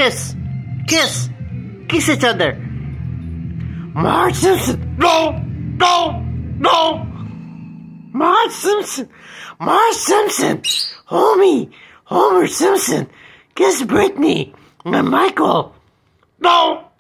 Kiss! Kiss! Kiss each other! Marge Simpson! No! No! No! Marge Simpson! Marge Simpson! Homer Simpson! Kiss Brittany! And Michael! No!